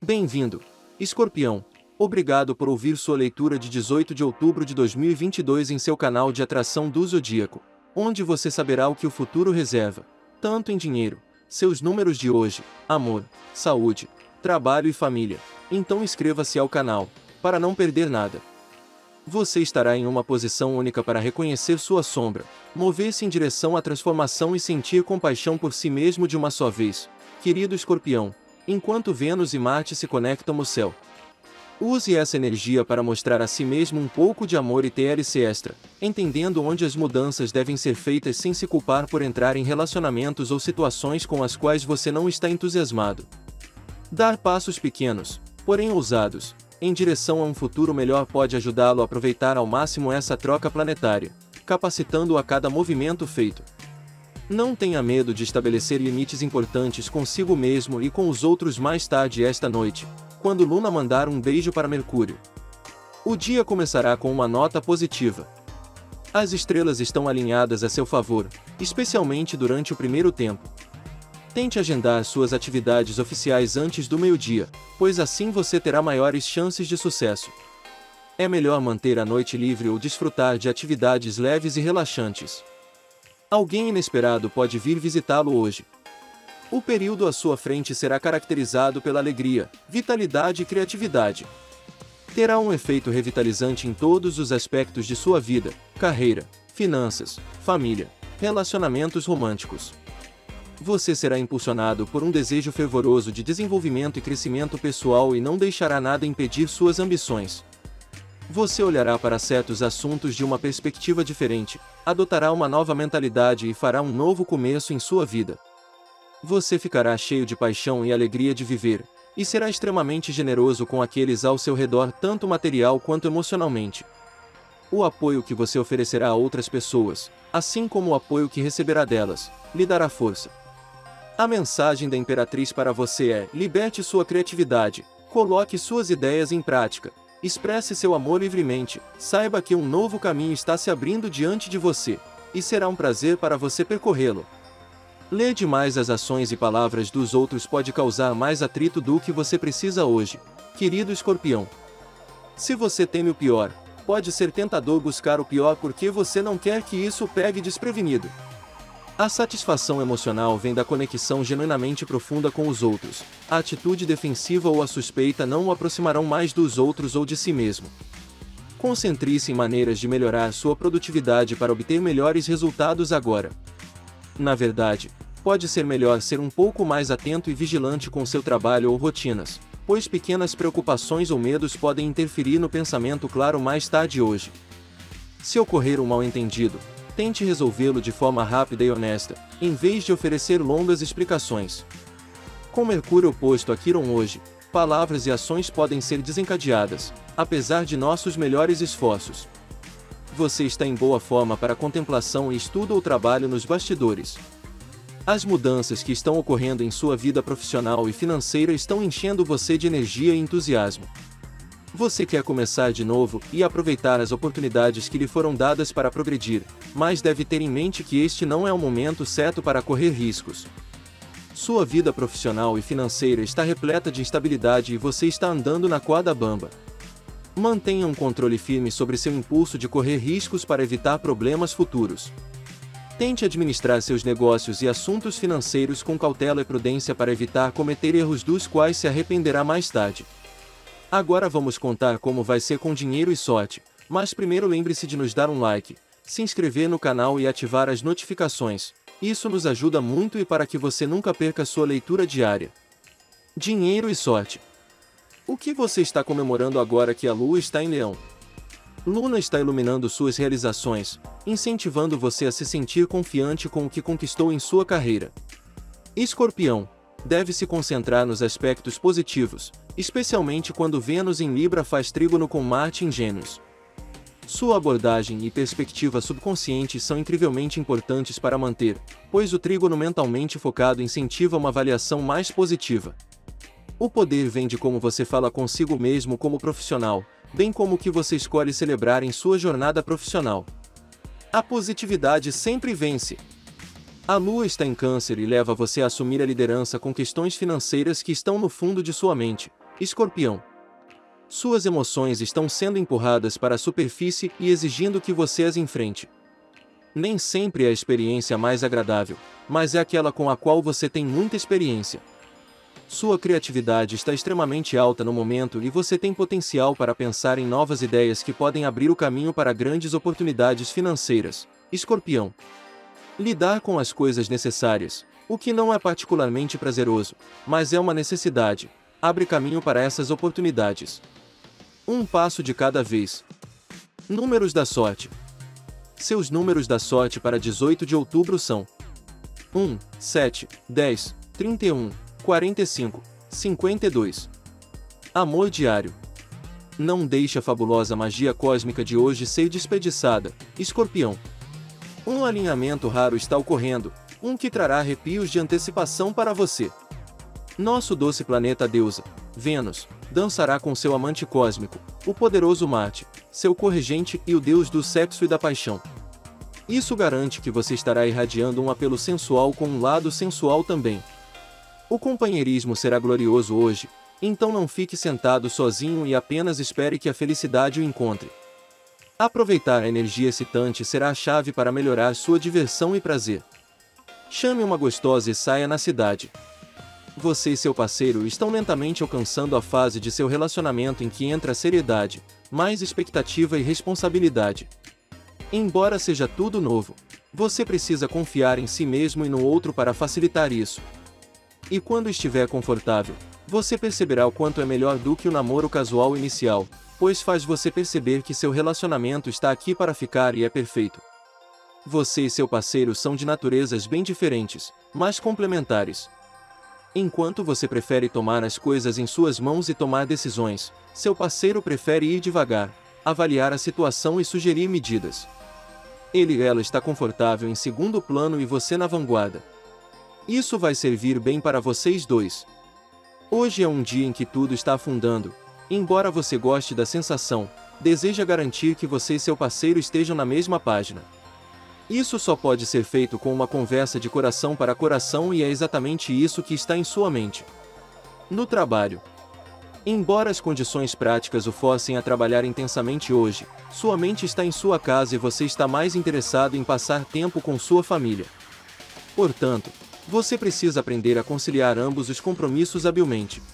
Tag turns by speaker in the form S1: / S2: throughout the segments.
S1: Bem-vindo, Escorpião. Obrigado por ouvir sua leitura de 18 de outubro de 2022 em seu canal de atração do Zodíaco, onde você saberá o que o futuro reserva, tanto em dinheiro, seus números de hoje, amor, saúde, trabalho e família. Então inscreva-se ao canal, para não perder nada. Você estará em uma posição única para reconhecer sua sombra, mover-se em direção à transformação e sentir compaixão por si mesmo de uma só vez, querido Escorpião, enquanto Vênus e Marte se conectam no céu. Use essa energia para mostrar a si mesmo um pouco de amor e TLC extra, entendendo onde as mudanças devem ser feitas sem se culpar por entrar em relacionamentos ou situações com as quais você não está entusiasmado. Dar passos pequenos, porém ousados, em direção a um futuro melhor pode ajudá-lo a aproveitar ao máximo essa troca planetária, capacitando-o a cada movimento feito. Não tenha medo de estabelecer limites importantes consigo mesmo e com os outros mais tarde esta noite, quando Luna mandar um beijo para Mercúrio. O dia começará com uma nota positiva. As estrelas estão alinhadas a seu favor, especialmente durante o primeiro tempo. Tente agendar suas atividades oficiais antes do meio-dia, pois assim você terá maiores chances de sucesso. É melhor manter a noite livre ou desfrutar de atividades leves e relaxantes. Alguém inesperado pode vir visitá-lo hoje. O período à sua frente será caracterizado pela alegria, vitalidade e criatividade. Terá um efeito revitalizante em todos os aspectos de sua vida: carreira, finanças, família, relacionamentos românticos. Você será impulsionado por um desejo fervoroso de desenvolvimento e crescimento pessoal e não deixará nada impedir suas ambições. Você olhará para certos assuntos de uma perspectiva diferente, adotará uma nova mentalidade e fará um novo começo em sua vida. Você ficará cheio de paixão e alegria de viver, e será extremamente generoso com aqueles ao seu redor, tanto material quanto emocionalmente. O apoio que você oferecerá a outras pessoas, assim como o apoio que receberá delas, lhe dará força. A mensagem da Imperatriz para você é: liberte sua criatividade, coloque suas ideias em prática, expresse seu amor livremente, saiba que um novo caminho está se abrindo diante de você, e será um prazer para você percorrê-lo. Ler demais as ações e palavras dos outros pode causar mais atrito do que você precisa hoje, querido Escorpião. Se você teme o pior, pode ser tentador buscar o pior porque você não quer que isso o pegue desprevenido. A satisfação emocional vem da conexão genuinamente profunda com os outros. A atitude defensiva ou a suspeita não o aproximarão mais dos outros ou de si mesmo. Concentre-se em maneiras de melhorar sua produtividade para obter melhores resultados agora. Na verdade, pode ser melhor ser um pouco mais atento e vigilante com seu trabalho ou rotinas, pois pequenas preocupações ou medos podem interferir no pensamento claro mais tarde hoje. Se ocorrer um mal-entendido, tente resolvê-lo de forma rápida e honesta, em vez de oferecer longas explicações. Com Mercúrio oposto a Quirón hoje, palavras e ações podem ser desencadeadas, apesar de nossos melhores esforços. Você está em boa forma para contemplação e estudo ou trabalho nos bastidores. As mudanças que estão ocorrendo em sua vida profissional e financeira estão enchendo você de energia e entusiasmo. Você quer começar de novo e aproveitar as oportunidades que lhe foram dadas para progredir, mas deve ter em mente que este não é o momento certo para correr riscos. Sua vida profissional e financeira está repleta de instabilidade e você está andando na corda bamba. Mantenha um controle firme sobre seu impulso de correr riscos para evitar problemas futuros. Tente administrar seus negócios e assuntos financeiros com cautela e prudência para evitar cometer erros dos quais se arrependerá mais tarde. Agora vamos contar como vai ser com dinheiro e sorte, mas primeiro lembre-se de nos dar um like, se inscrever no canal e ativar as notificações. Isso nos ajuda muito e para que você nunca perca sua leitura diária. Dinheiro e sorte. O que você está comemorando agora que a Lua está em Leão? Luna está iluminando suas realizações, incentivando você a se sentir confiante com o que conquistou em sua carreira. Escorpião, deve se concentrar nos aspectos positivos, especialmente quando Vênus em Libra faz trígono com Marte em Gêmeos. Sua abordagem e perspectiva subconsciente são incrivelmente importantes para manter, pois o trígono mentalmente focado incentiva uma avaliação mais positiva. O poder vem de como você fala consigo mesmo como profissional, bem como o que você escolhe celebrar em sua jornada profissional. A positividade sempre vence. A Lua está em Câncer e leva você a assumir a liderança com questões financeiras que estão no fundo de sua mente, Escorpião. Suas emoções estão sendo empurradas para a superfície e exigindo que você as enfrente. Nem sempre é a experiência mais agradável, mas é aquela com a qual você tem muita experiência. Sua criatividade está extremamente alta no momento e você tem potencial para pensar em novas ideias que podem abrir o caminho para grandes oportunidades financeiras. Escorpião. Lidar com as coisas necessárias, o que não é particularmente prazeroso, mas é uma necessidade, abre caminho para essas oportunidades. Um passo de cada vez. Números da sorte. Seus números da sorte para 18 de outubro são 1, 7, 10, 31, 45, 52. Amor diário. Não deixe a fabulosa magia cósmica de hoje ser desperdiçada, Escorpião. Um alinhamento raro está ocorrendo, um que trará arrepios de antecipação para você. Nosso doce planeta deusa, Vênus, dançará com seu amante cósmico, o poderoso Marte, seu corregente e o deus do sexo e da paixão. Isso garante que você estará irradiando um apelo sensual com um lado sensual também. O companheirismo será glorioso hoje, então não fique sentado sozinho e apenas espere que a felicidade o encontre. Aproveitar a energia excitante será a chave para melhorar sua diversão e prazer. Chame uma gostosa e saia na cidade. Você e seu parceiro estão lentamente alcançando a fase de seu relacionamento em que entra a seriedade, mais expectativa e responsabilidade. Embora seja tudo novo, você precisa confiar em si mesmo e no outro para facilitar isso. E quando estiver confortável, você perceberá o quanto é melhor do que o namoro casual inicial, pois faz você perceber que seu relacionamento está aqui para ficar e é perfeito. Você e seu parceiro são de naturezas bem diferentes, mas complementares. Enquanto você prefere tomar as coisas em suas mãos e tomar decisões, seu parceiro prefere ir devagar, avaliar a situação e sugerir medidas. Ele e ela está confortável em segundo plano e você na vanguarda. Isso vai servir bem para vocês dois. Hoje é um dia em que tudo está afundando. Embora você goste da sensação, deseja garantir que você e seu parceiro estejam na mesma página. Isso só pode ser feito com uma conversa de coração para coração e é exatamente isso que está em sua mente. No trabalho. Embora as condições práticas o forcem a trabalhar intensamente hoje, sua mente está em sua casa e você está mais interessado em passar tempo com sua família. Portanto, você precisa aprender a conciliar ambos os compromissos habilmente.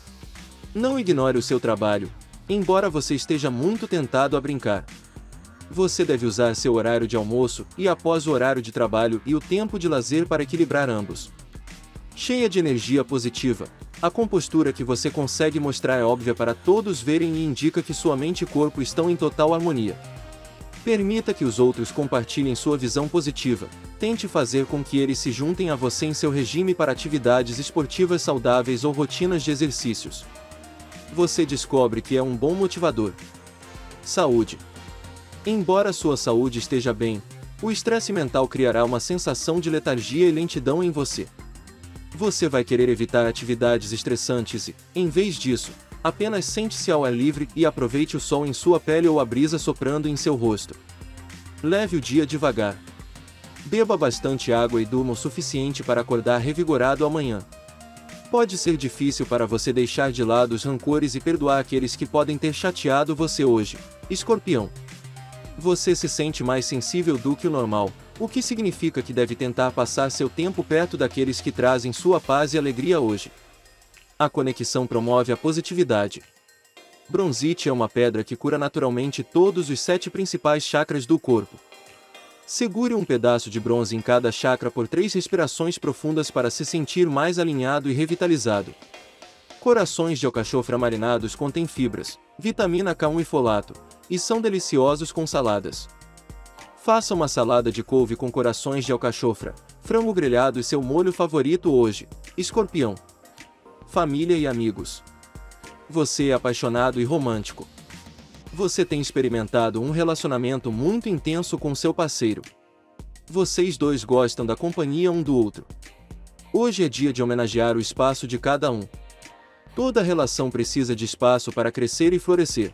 S1: Não ignore o seu trabalho, embora você esteja muito tentado a brincar. Você deve usar seu horário de almoço e após o horário de trabalho e o tempo de lazer para equilibrar ambos. Cheia de energia positiva, a compostura que você consegue mostrar é óbvia para todos verem e indica que sua mente e corpo estão em total harmonia. Permita que os outros compartilhem sua visão positiva, tente fazer com que eles se juntem a você em seu regime para atividades esportivas saudáveis ou rotinas de exercícios. Você descobre que é um bom motivador. Saúde. Embora sua saúde esteja bem, o estresse mental criará uma sensação de letargia e lentidão em você. Você vai querer evitar atividades estressantes e, em vez disso, apenas sente-se ao ar livre e aproveite o sol em sua pele ou a brisa soprando em seu rosto. Leve o dia devagar. Beba bastante água e durma o suficiente para acordar revigorado amanhã. Pode ser difícil para você deixar de lado os rancores e perdoar aqueles que podem ter chateado você hoje, Escorpião. Você se sente mais sensível do que o normal, o que significa que deve tentar passar seu tempo perto daqueles que trazem sua paz e alegria hoje. A conexão promove a positividade. Bronzite é uma pedra que cura naturalmente todos os 7 principais chakras do corpo. Segure um pedaço de bronze em cada chakra por 3 respirações profundas para se sentir mais alinhado e revitalizado. Corações de alcachofra marinados contêm fibras, vitamina K1 e folato, e são deliciosos com saladas. Faça uma salada de couve com corações de alcachofra, frango grelhado e seu molho favorito hoje, Escorpião. Família e amigos. Você é apaixonado e romântico. Você tem experimentado um relacionamento muito intenso com seu parceiro. Vocês dois gostam da companhia um do outro. Hoje é dia de homenagear o espaço de cada um. Toda relação precisa de espaço para crescer e florescer.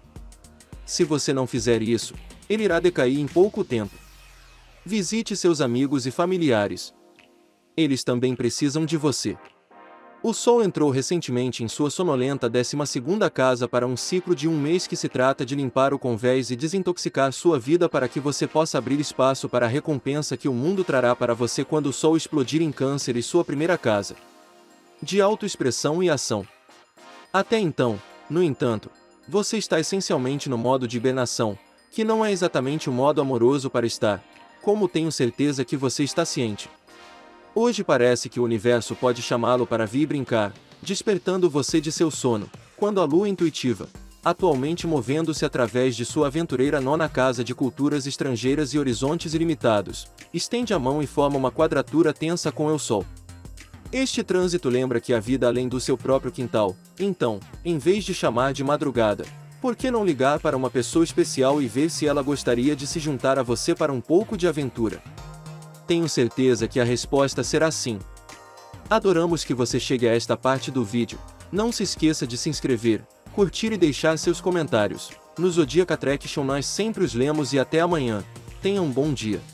S1: Se você não fizer isso, ele irá decair em pouco tempo. Visite seus amigos e familiares. Eles também precisam de você. O Sol entrou recentemente em sua sonolenta 12ª casa para um ciclo de um mês que se trata de limpar o convés e desintoxicar sua vida para que você possa abrir espaço para a recompensa que o mundo trará para você quando o Sol explodir em Câncer e sua primeira casa de autoexpressão e ação. Até então, no entanto, você está essencialmente no modo de hibernação, que não é exatamente o modo amoroso para estar, como tenho certeza que você está ciente. Hoje parece que o universo pode chamá-lo para vir brincar, despertando você de seu sono, quando a lua intuitiva, atualmente movendo-se através de sua aventureira 9ª casa de culturas estrangeiras e horizontes ilimitados, estende a mão e forma uma quadratura tensa com o Sol. Este trânsito lembra que há vida além do seu próprio quintal, então, em vez de chamar de madrugada, por que não ligar para uma pessoa especial e ver se ela gostaria de se juntar a você para um pouco de aventura? Tenho certeza que a resposta será sim. Adoramos que você chegue a esta parte do vídeo. Não se esqueça de se inscrever, curtir e deixar seus comentários. No Zodiac Attraction nós sempre os lemos e até amanhã. Tenha um bom dia.